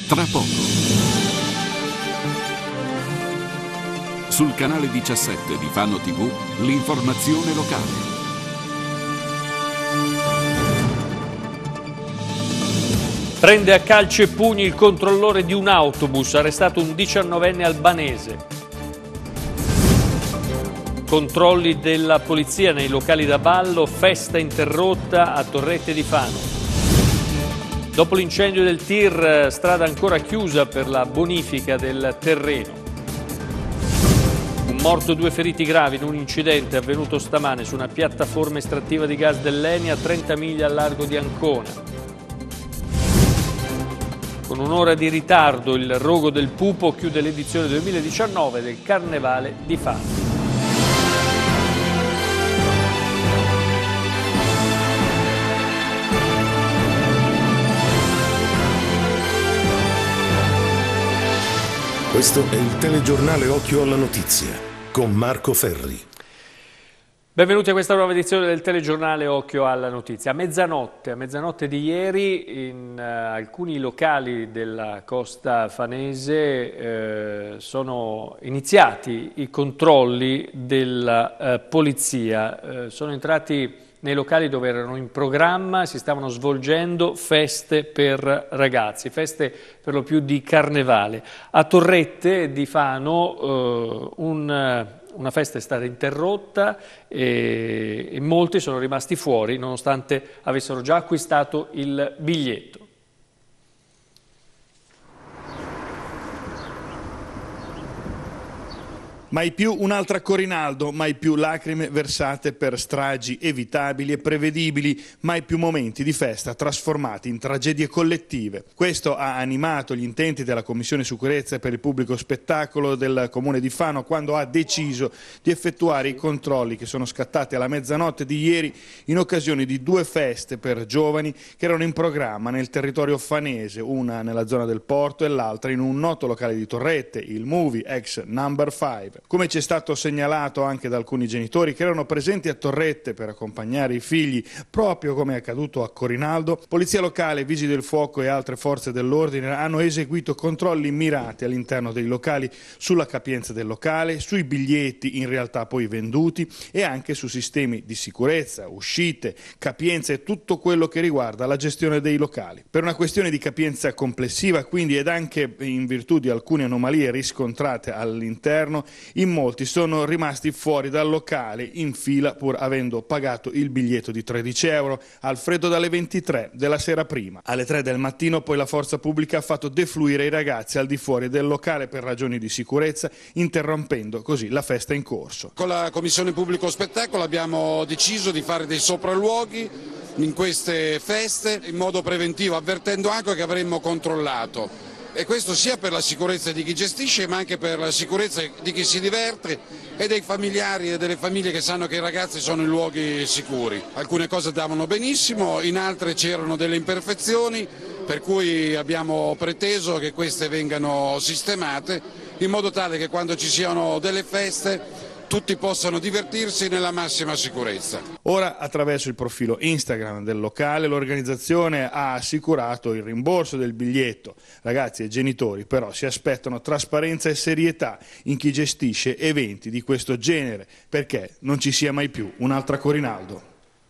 tra poco. Sul canale 17 di Fano TV, l'informazione locale. Prende a calci e pugni il controllore di un autobus, arrestato un 19enne albanese. Controlli della polizia nei locali da ballo, festa interrotta a Torrette di Fano. Dopo l'incendio del tir, strada ancora chiusa per la bonifica del terreno. Un morto, 2 feriti gravi in un incidente avvenuto stamane su una piattaforma estrattiva di gas dell'ENI a 30 miglia al largo di Ancona. Con un'ora di ritardo il Rogo del Pupo chiude l'edizione 2019 del Carnevale di Fano. Questo è il telegiornale Occhio alla Notizia con Marco Ferri. Benvenuti a questa nuova edizione del telegiornale Occhio alla Notizia. A mezzanotte di ieri in alcuni locali della costa fanese sono iniziati i controlli della polizia. Sono entrati nei locali dove erano in programma, si stavano svolgendo feste per ragazzi, feste per lo più di carnevale. A Torrette di Fano una festa è stata interrotta e molti sono rimasti fuori nonostante avessero già acquistato il biglietto. Mai più un'altra Corinaldo, mai più lacrime versate per stragi evitabili e prevedibili, mai più momenti di festa trasformati in tragedie collettive. Questo ha animato gli intenti della Commissione Sicurezza per il Pubblico Spettacolo del Comune di Fano quando ha deciso di effettuare i controlli che sono scattati alla mezzanotte di ieri in occasione di 2 feste per giovani che erano in programma nel territorio fanese, una nella zona del porto e l'altra in un noto locale di Torrette, il Movie ex Number 5. Come ci è stato segnalato anche da alcuni genitori che erano presenti a Torrette per accompagnare i figli, proprio come è accaduto a Corinaldo, polizia locale, vigili del fuoco e altre forze dell'ordine hanno eseguito controlli mirati all'interno dei locali sulla capienza del locale, sui biglietti in realtà poi venduti e anche su sistemi di sicurezza, uscite, capienze e tutto quello che riguarda la gestione dei locali. Per una questione di capienza complessiva quindi ed anche in virtù di alcune anomalie riscontrate all'interno, in molti sono rimasti fuori dal locale in fila pur avendo pagato il biglietto di 13 euro al freddo dalle 23 della sera prima. Alle 3 del mattino poi la forza pubblica ha fatto defluire i ragazzi al di fuori del locale per ragioni di sicurezza, interrompendo così la festa in corso. Con la Commissione Pubblico Spettacolo abbiamo deciso di fare dei sopralluoghi in queste feste in modo preventivo, avvertendo anche che avremmo controllato. E questo sia per la sicurezza di chi gestisce ma anche per la sicurezza di chi si diverte e dei familiari e delle famiglie che sanno che i ragazzi sono in luoghi sicuri. Alcune cose andavano benissimo, in altre c'erano delle imperfezioni per cui abbiamo preteso che queste vengano sistemate in modo tale che quando ci siano delle feste tutti possano divertirsi nella massima sicurezza. Ora, attraverso il profilo Instagram del locale, l'organizzazione ha assicurato il rimborso del biglietto. Ragazzi e genitori però si aspettano trasparenza e serietà in chi gestisce eventi di questo genere, perché non ci sia mai più un'altra Corinaldo.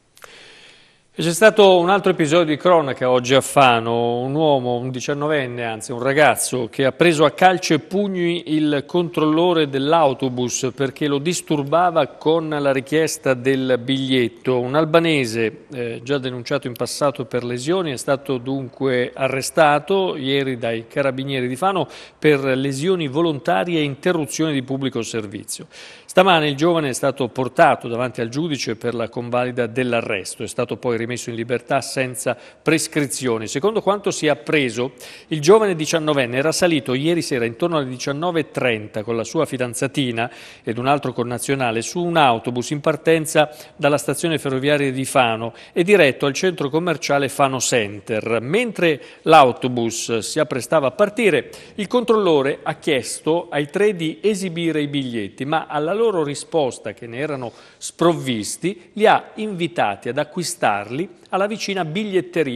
C'è stato un altro episodio di cronaca oggi a Fano, un uomo, un 19enne, anzi un ragazzo, che ha preso a calci e pugni il controllore dell'autobus perché lo disturbava con la richiesta del biglietto. Un albanese, già denunciato in passato per lesioni, è stato dunque arrestato ieri dai carabinieri di Fano per lesioni volontarie e interruzione di pubblico servizio. Stamane il giovane è stato portato davanti al giudice per la convalida dell'arresto, è stato poi rimesso in libertà senza prescrizioni. Secondo quanto si è appreso, il giovane 19enne era salito ieri sera intorno alle 19:30 con la sua fidanzatina ed un altro connazionale su un autobus in partenza dalla stazione ferroviaria di Fano e diretto al centro commerciale Fano Center. Mentre l'autobus si apprestava a partire, il controllore ha chiesto ai 3 di esibire i biglietti, ma alla loro risposta, che ne erano sprovvisti, li ha invitati ad acquistarli alla vicina biglietteria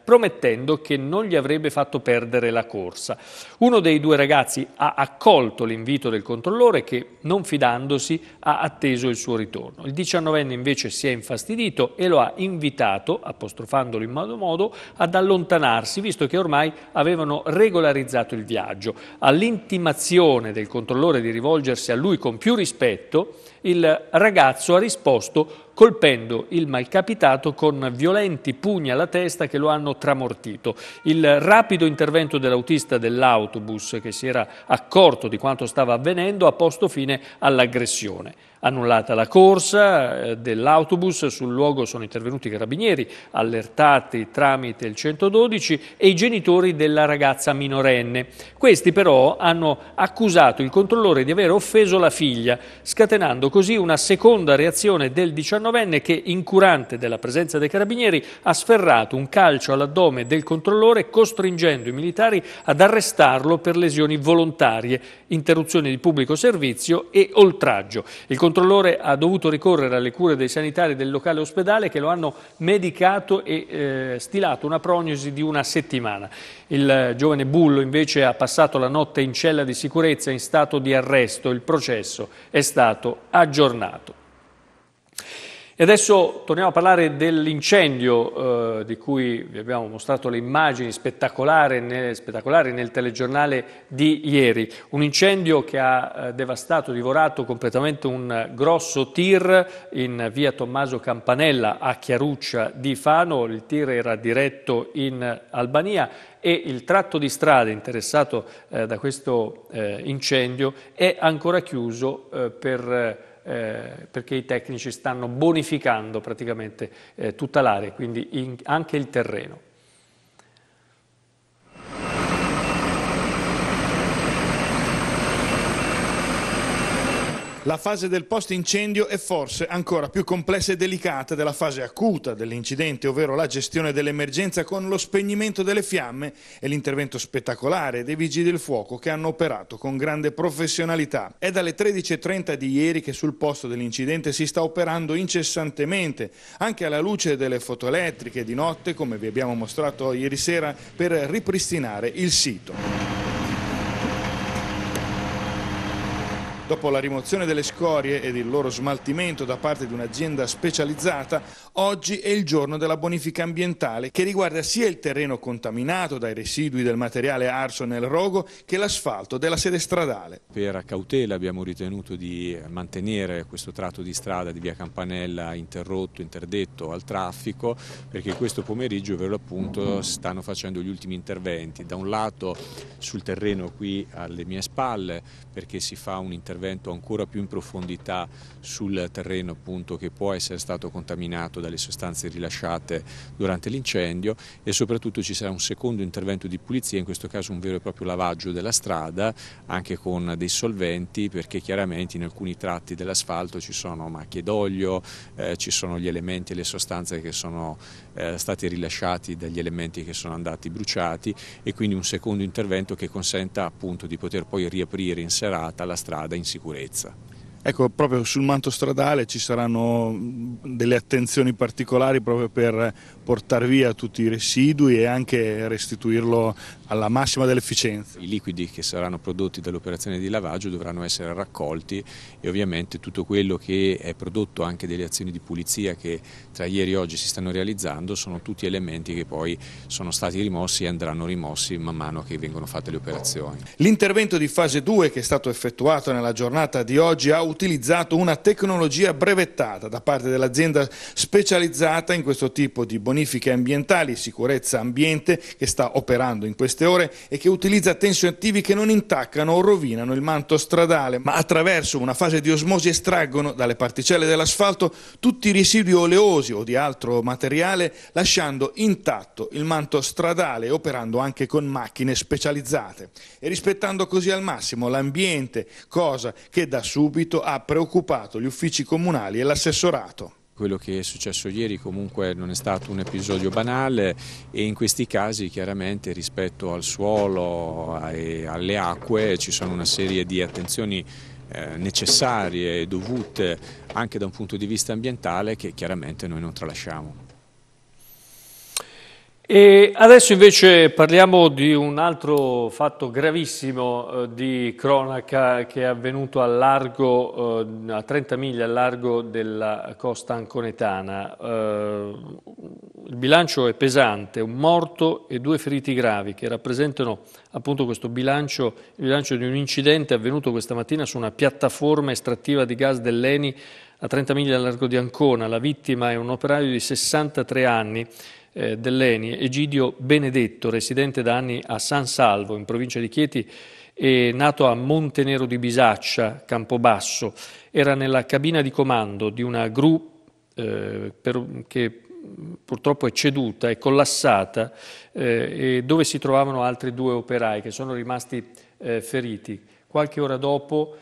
promettendo che non gli avrebbe fatto perdere la corsa. Uno dei due ragazzi ha accolto l'invito del controllore che, non fidandosi, ha atteso il suo ritorno. Il 19enne invece si è infastidito e lo ha invitato, apostrofandolo in modo, ad allontanarsi, visto che ormai avevano regolarizzato il viaggio. All'intimazione del controllore di rivolgersi a lui con più rispetto, il ragazzo ha risposto colpendo il malcapitato con violenti pugni alla testa che lo hanno tramortito. Il rapido intervento dell'autista dell'autobus, che si era accorto di quanto stava avvenendo, ha posto fine all'aggressione. Annullata la corsa dell'autobus, sul luogo sono intervenuti i carabinieri, allertati tramite il 112, e i genitori della ragazza minorenne. Questi però hanno accusato il controllore di aver offeso la figlia, scatenando così una seconda reazione del 19enne che, incurante della presenza dei carabinieri, ha sferrato un calcio all'addome del controllore, costringendo i militari ad arrestarlo per lesioni volontarie, interruzione di pubblico servizio e oltraggio. Il controllore ha dovuto ricorrere alle cure dei sanitari del locale ospedale, che lo hanno medicato e stilato una prognosi di una settimana. Il giovane bullo invece ha passato la notte in cella di sicurezza in stato di arresto. Il processo è stato aggiornato. E adesso torniamo a parlare dell'incendio di cui vi abbiamo mostrato le immagini spettacolari nel telegiornale di ieri. Un incendio che ha devastato, divorato completamente un grosso tir in via Tommaso Campanella a Chiaruccia di Fano. Il tir era diretto in Albania e il tratto di strada interessato da questo incendio è ancora chiuso perché i tecnici stanno bonificando praticamente tutta l'area, quindi anche il terreno. La fase del post-incendio è forse ancora più complessa e delicata della fase acuta dell'incidente, ovvero la gestione dell'emergenza con lo spegnimento delle fiamme e l'intervento spettacolare dei vigili del fuoco che hanno operato con grande professionalità. È dalle 13:30 di ieri che sul posto dell'incidente si sta operando incessantemente, anche alla luce delle fotoelettriche di notte, come vi abbiamo mostrato ieri sera, per ripristinare il sito. Dopo la rimozione delle scorie ed il loro smaltimento da parte di un'azienda specializzata, oggi è il giorno della bonifica ambientale che riguarda sia il terreno contaminato dai residui del materiale arso nel rogo che l'asfalto della sede stradale. Per cautela abbiamo ritenuto di mantenere questo tratto di strada di via Campanella interrotto, interdetto al traffico, perché questo pomeriggio per l'appunto stanno facendo gli ultimi interventi. Da un lato sul terreno qui alle mie spalle, perché si fa un intervento ancora più in profondità sul terreno appunto che può essere stato contaminato dalle sostanze rilasciate durante l'incendio, e soprattutto ci sarà un secondo intervento di pulizia, in questo caso un vero e proprio lavaggio della strada anche con dei solventi, perché chiaramente in alcuni tratti dell'asfalto ci sono macchie d'olio, ci sono gli elementi e le sostanze che sono stati rilasciati dagli elementi che sono andati bruciati, e quindi un secondo intervento che consenta appunto di poter poi riaprire in serata la strada in sicurezza. Ecco, proprio sul manto stradale ci saranno delle attenzioni particolari proprio per portare via tutti i residui e anche restituirlo alla massima dell'efficienza. I liquidi che saranno prodotti dall'operazione di lavaggio dovranno essere raccolti, e ovviamente tutto quello che è prodotto anche delle azioni di pulizia che tra ieri e oggi si stanno realizzando sono tutti elementi che poi sono stati rimossi e andranno rimossi man mano che vengono fatte le operazioni. L'intervento di fase 2 che è stato effettuato nella giornata di oggi ha utilizzato una tecnologia brevettata da parte dell'azienda specializzata in questo tipo di bonifiche ambientali, sicurezza ambiente, che sta operando in queste ore e che utilizza tensioattivi che non intaccano o rovinano il manto stradale, ma attraverso una fase di osmosi estraggono dalle particelle dell'asfalto tutti i residui oleosi o di altro materiale, lasciando intatto il manto stradale, operando anche con macchine specializzate e rispettando così al massimo l'ambiente, cosa che da subito ha preoccupato gli uffici comunali e l'assessorato. Quello che è successo ieri comunque non è stato un episodio banale, e in questi casi chiaramente rispetto al suolo e alle acque ci sono una serie di attenzioni necessarie e dovute anche da un punto di vista ambientale che chiaramente noi non tralasciamo. E adesso invece parliamo di un altro fatto gravissimo di cronaca che è avvenuto a 30 miglia al largo della costa anconetana. Il bilancio è pesante, un morto e 2 feriti gravi che rappresentano appunto questo bilancio, il bilancio di un incidente avvenuto questa mattina su una piattaforma estrattiva di gas dell'ENI a 30 miglia al largo di Ancona. La vittima è un operaio di 63 anni dell'ENI, Egidio Benedetto, residente da anni a San Salvo, in provincia di Chieti, e nato a Montenero di Bisaccia, Campobasso. Era nella cabina di comando di una gru che purtroppo è ceduta, è collassata, e dove si trovavano altri 2 operai che sono rimasti feriti. Qualche ora dopo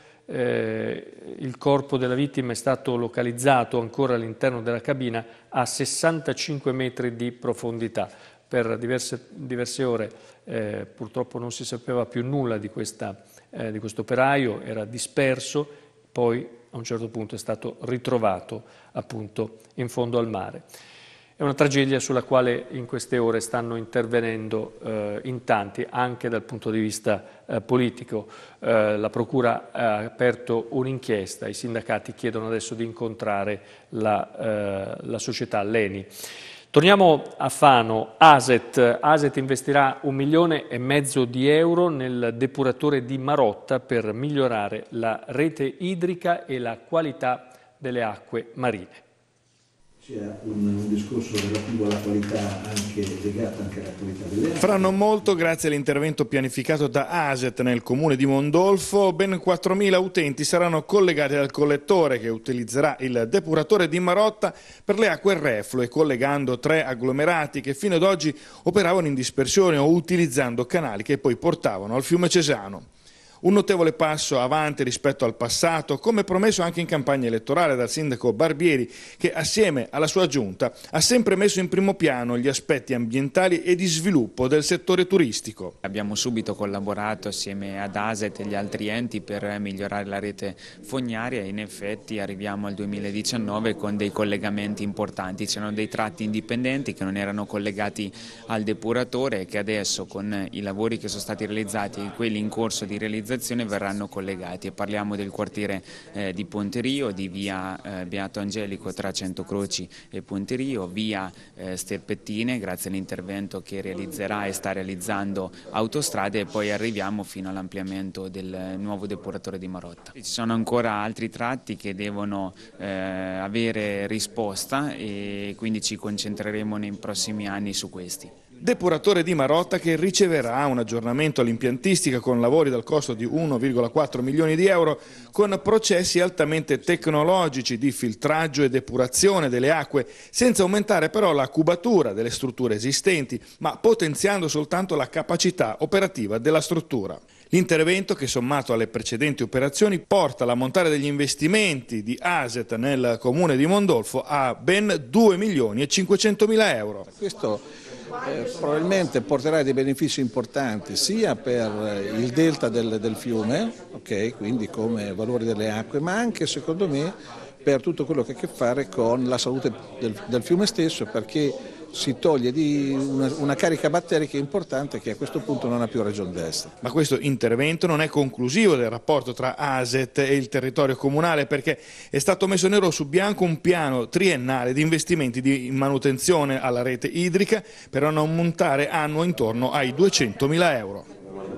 il corpo della vittima è stato localizzato ancora all'interno della cabina a 65 metri di profondità. Per diverse ore purtroppo non si sapeva più nulla di questo operaio, era disperso, poi a un certo punto è stato ritrovato appunto in fondo al mare. È una tragedia sulla quale in queste ore stanno intervenendo in tanti, anche dal punto di vista politico. La Procura ha aperto un'inchiesta, i sindacati chiedono adesso di incontrare la società l'ENI. Torniamo a Fano. ASET investirà 1,5 milioni di euro nel depuratore di Marotta per migliorare la rete idrica e la qualità delle acque marine. C'è un discorso relativo alla qualità legato anche alla qualità delle acque. Fra non molto, grazie all'intervento pianificato da ASET nel comune di Mondolfo, ben 4.000 utenti saranno collegati al collettore che utilizzerà il depuratore di Marotta per le acque reflue, collegando 3 agglomerati che fino ad oggi operavano in dispersione o utilizzando canali che poi portavano al fiume Cesano. Un notevole passo avanti rispetto al passato, come promesso anche in campagna elettorale dal sindaco Barbieri, che assieme alla sua giunta ha sempre messo in primo piano gli aspetti ambientali e di sviluppo del settore turistico. Abbiamo subito collaborato assieme ad ASET e gli altri enti per migliorare la rete fognaria e in effetti arriviamo al 2019 con dei collegamenti importanti. C'erano dei tratti indipendenti che non erano collegati al depuratore e che adesso con i lavori che sono stati realizzati e quelli in corso di realizzazione verranno collegati, e parliamo del quartiere di Ponterio, di via Beato Angelico tra Centocroci e Ponterio, via Sterpettine grazie all'intervento che realizzerà e sta realizzando Autostrade, e poi arriviamo fino all'ampliamento del nuovo depuratore di Marotta. Ci sono ancora altri tratti che devono avere risposta e quindi ci concentreremo nei prossimi anni su questi. Depuratore di Marotta che riceverà un aggiornamento all'impiantistica con lavori dal costo di 1,4 milioni di euro, con processi altamente tecnologici di filtraggio e depurazione delle acque, senza aumentare però la cubatura delle strutture esistenti, ma potenziando soltanto la capacità operativa della struttura. L'intervento, che sommato alle precedenti operazioni porta l'ammontare degli investimenti di ASET nel comune di Mondolfo a ben 2.500.000 euro. Questo probabilmente porterà dei benefici importanti sia per il delta del fiume, quindi come valore delle acque, ma anche secondo me per tutto quello che ha a che fare con la salute del fiume stesso, perché si toglie una carica batterica importante che a questo punto non ha più ragion d'essere. Ma questo intervento non è conclusivo del rapporto tra ASET e il territorio comunale, perché è stato messo nero su bianco un piano triennale di investimenti di manutenzione alla rete idrica per un ammontare annuo intorno ai 200.000 euro.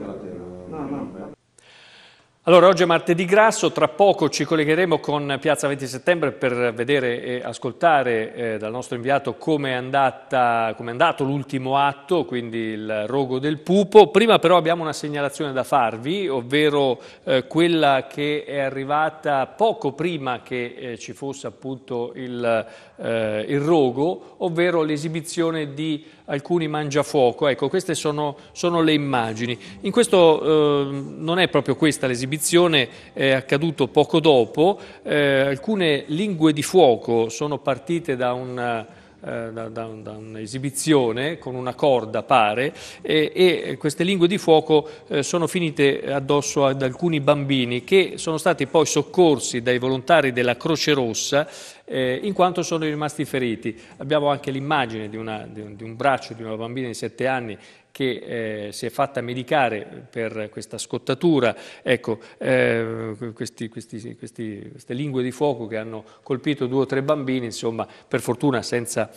Allora, oggi è martedì grasso, tra poco ci collegheremo con Piazza 20 Settembre per vedere e ascoltare dal nostro inviato come è andato l'ultimo atto, quindi il rogo del pupo. Prima però abbiamo una segnalazione da farvi, ovvero quella che è arrivata poco prima che ci fosse appunto il rogo, ovvero l'esibizione di alcuni mangiafuoco. Ecco, queste sono le immagini. In questo non è proprio questa l'esibizione, è accaduto poco dopo. Alcune lingue di fuoco sono partite da un un'esibizione con una corda, pare, e queste lingue di fuoco sono finite addosso ad alcuni bambini che sono stati poi soccorsi dai volontari della Croce Rossa in quanto sono rimasti feriti. Abbiamo anche l'immagine di un braccio di una bambina di 7 anni che si è fatta medicare per questa scottatura. Ecco, queste lingue di fuoco che hanno colpito 2 o 3 bambini, insomma, per fortuna senza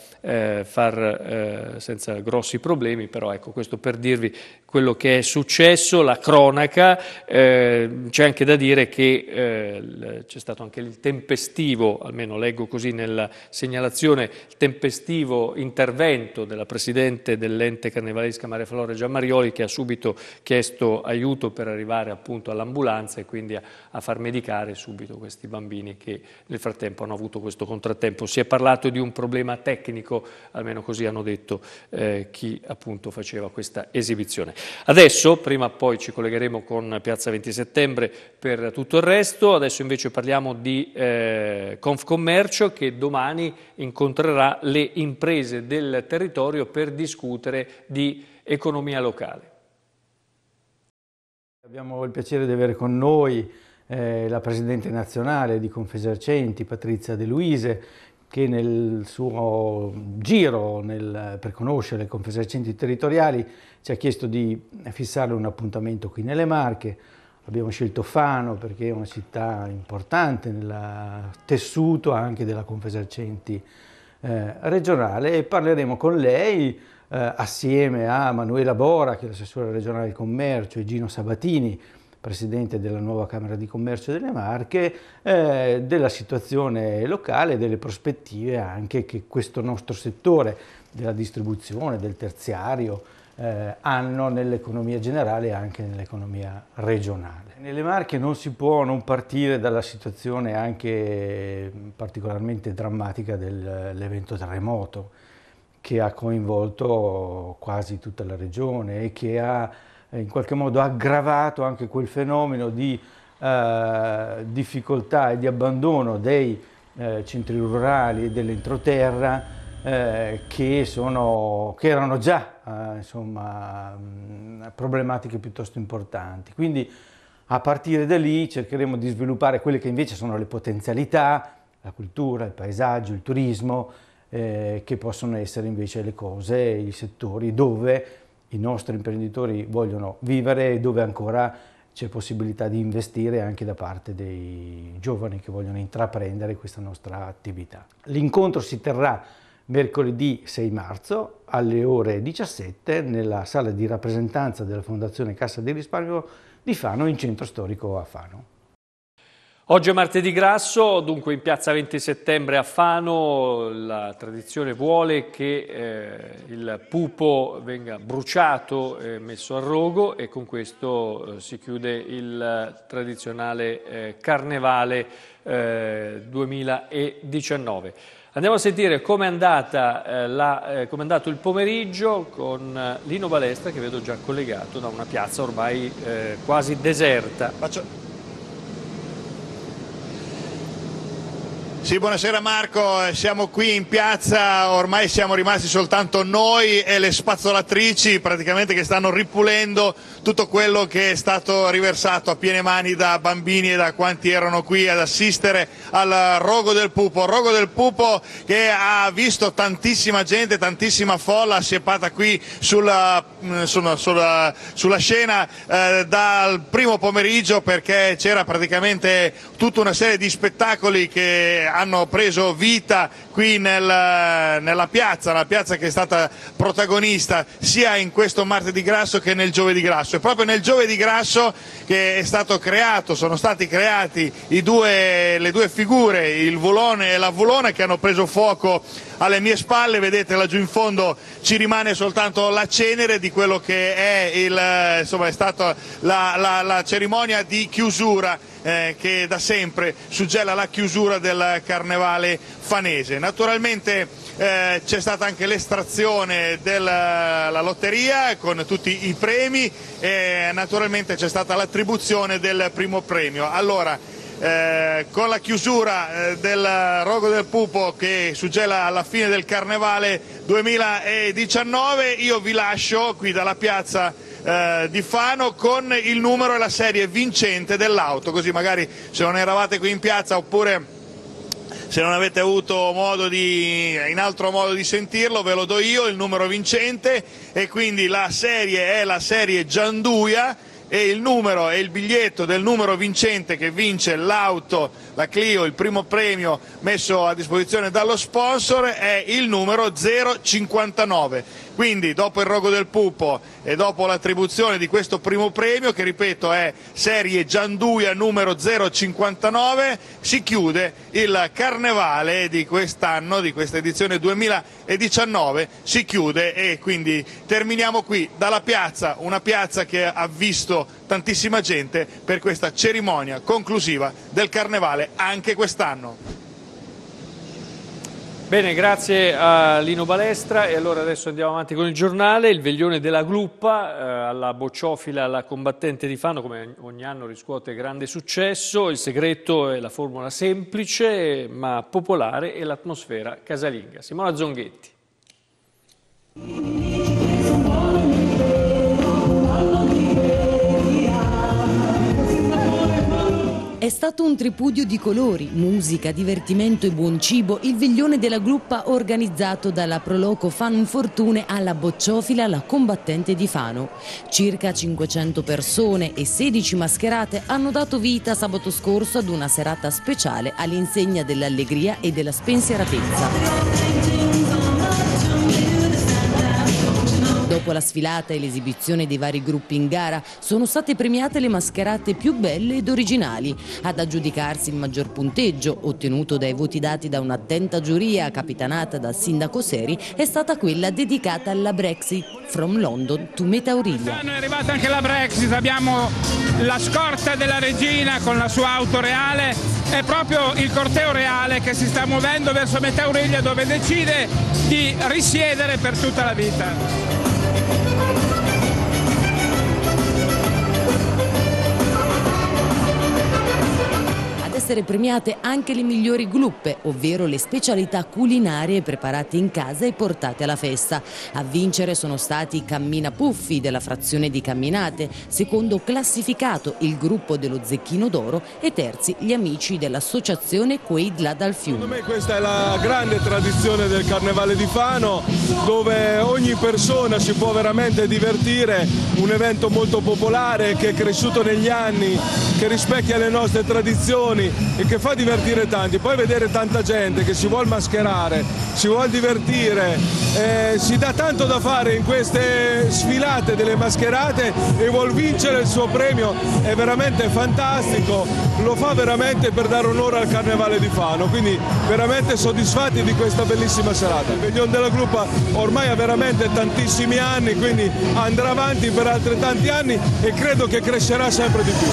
grossi problemi, però ecco, questo per dirvi quello che è successo, la cronaca. C'è anche da dire che c'è stato anche il tempestivo, almeno leggo così nella segnalazione, il tempestivo intervento della Presidente dell'ente carnevalesca Maria Flora Giammarioli, che ha subito chiesto aiuto per arrivare appunto all'ambulanza e quindi a far medicare subito questi bambini che nel frattempo hanno avuto questo contrattempo. Si è parlato di un problema tecnico, almeno così hanno detto chi appunto faceva questa esibizione. Adesso, prima o poi ci collegheremo con Piazza 20 Settembre per tutto il resto, adesso invece parliamo di Confcommercio, che domani incontrerà le imprese del territorio per discutere di economia locale. Abbiamo il piacere di avere con noi la Presidente nazionale di Confesercenti, Patrizia De Luise, che nel suo giro per conoscere le Confesercenti territoriali ci ha chiesto di fissare un appuntamento qui nelle Marche. Abbiamo scelto Fano perché è una città importante nel tessuto anche della Confesercenti regionale, e parleremo con lei assieme a Manuela Bora, che è l'assessore regionale del commercio, e Gino Sabatini, presidente della nuova Camera di Commercio delle Marche, della situazione locale e delle prospettive anche che questo nostro settore della distribuzione, del terziario, hanno nell'economia generale e anche nell'economia regionale. Nelle Marche non si può non partire dalla situazione anche particolarmente drammatica dell'evento terremoto, che ha coinvolto quasi tutta la regione e che ha in qualche modo aggravato anche quel fenomeno di difficoltà e di abbandono dei centri rurali e dell'entroterra che erano già insomma, problematiche piuttosto importanti. Quindi a partire da lì cercheremo di sviluppare quelle che invece sono le potenzialità, la cultura, il paesaggio, il turismo, che possono essere invece le cose, i settori dove i nostri imprenditori vogliono vivere e dove ancora c'è possibilità di investire anche da parte dei giovani che vogliono intraprendere questa nostra attività. L'incontro si terrà mercoledì 6 marzo alle ore 17 nella sala di rappresentanza della Fondazione Cassa di Risparmio di Fano, in centro storico a Fano. Oggi è martedì grasso, dunque in Piazza 20 Settembre a Fano la tradizione vuole che il pupo venga bruciato e messo a rogo, e con questo si chiude il tradizionale Carnevale 2019. Andiamo a sentire com'è andato il pomeriggio con Lino Balestra, che vedo già collegato da una piazza ormai quasi deserta. Sì, buonasera Marco, siamo qui in piazza, ormai siamo rimasti soltanto noi e le spazzolatrici praticamente che stanno ripulendo tutto quello che è stato riversato a piene mani da bambini e da quanti erano qui ad assistere al rogo del pupo che ha visto tantissima gente, tantissima folla assiepata qui sulla scena dal primo pomeriggio, perché c'era praticamente tutta una serie di spettacoli che hanno preso vita qui nella piazza che è stata protagonista sia in questo martedì grasso che nel giovedì grasso. E proprio nel giovedì grasso che è stato creato, sono stati creati le due figure, il volone e la volona, che hanno preso fuoco alle mie spalle. Vedete laggiù in fondo ci rimane soltanto la cenere di quello che è stata la cerimonia di chiusura che da sempre suggella la chiusura del carnevale fanese. Naturalmente c'è stata anche l'estrazione della lotteria con tutti i premi e naturalmente c'è stata l'attribuzione del primo premio. Allora, con la chiusura del Rogo del Pupo che suggella alla fine del Carnevale 2019, io vi lascio qui dalla piazza di Fano con il numero e la serie vincente dell'auto, così magari se non eravate qui in piazza oppure se non avete avuto in altro modo di sentirlo, ve lo do io, il numero vincente, e quindi la serie è la serie Gianduia, e il numero e il biglietto del numero vincente che vince l'auto, la Clio, il primo premio messo a disposizione dallo sponsor, è il numero 059. Quindi dopo il Rogo del Pupo e dopo l'attribuzione di questo primo premio, che ripeto è serie Gianduia numero 059, si chiude il Carnevale di quest'anno, di questa edizione 2019, si chiude, e quindi terminiamo qui dalla piazza, una piazza che ha visto tantissima gente per questa cerimonia conclusiva del Carnevale anche quest'anno. Bene, grazie a Lino Balestra, e allora adesso andiamo avanti con il giornale. Il veglione della Gluppa, alla bocciofila, alla combattente di Fano, come ogni anno riscuote grande successo. Il segreto è la formula semplice ma popolare e l'atmosfera casalinga. Simona Zonghetti. È stato un tripudio di colori, musica, divertimento e buon cibo il veglione della Gluppa organizzato dalla Proloco Fano Infortune alla bocciofila La Combattente di Fano. Circa 500 persone e 16 mascherate hanno dato vita sabato scorso ad una serata speciale all'insegna dell'allegria e della spensieratezza. Dopo la sfilata e l'esibizione dei vari gruppi in gara, sono state premiate le mascherate più belle ed originali. Ad aggiudicarsi il maggior punteggio, ottenuto dai voti dati da un'attenta giuria capitanata dal sindaco Seri, è stata quella dedicata alla Brexit from London to Metauriglia. È arrivata anche la Brexit, abbiamo la scorta della regina con la sua auto reale, è proprio il corteo reale che si sta muovendo verso Metauriglia, dove decide di risiedere per tutta la vita. Essere premiate anche le migliori gluppe, ovvero le specialità culinarie preparate in casa e portate alla festa. A vincere sono stati i Cammina Puffi della frazione di Camminate, secondo classificato il gruppo dello Zecchino d'Oro e terzi gli amici dell'associazione Queidla dal Fiume. Secondo me questa è la grande tradizione del Carnevale di Fano, dove ogni persona si può veramente divertire, un evento molto popolare che è cresciuto negli anni, che rispecchia le nostre tradizioni e che fa divertire tanti. Poi vedere tanta gente che si vuol mascherare, si vuol divertire, si dà tanto da fare in queste sfilate delle mascherate e vuol vincere il suo premio, è veramente fantastico, lo fa veramente per dare onore al Carnevale di Fano, quindi veramente soddisfatti di questa bellissima serata. Il veglione della Gluppa ormai ha veramente tantissimi anni, quindi andrà avanti per altrettanti anni e credo che crescerà sempre di più.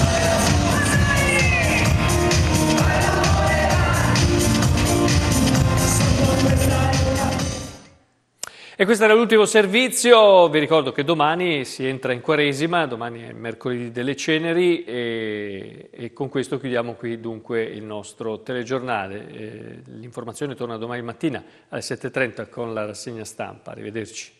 E questo era l'ultimo servizio. Vi ricordo che domani si entra in Quaresima, domani è mercoledì delle Ceneri, e con questo chiudiamo qui dunque il nostro telegiornale. L'informazione torna domani mattina alle 7:30 con la rassegna stampa. Arrivederci.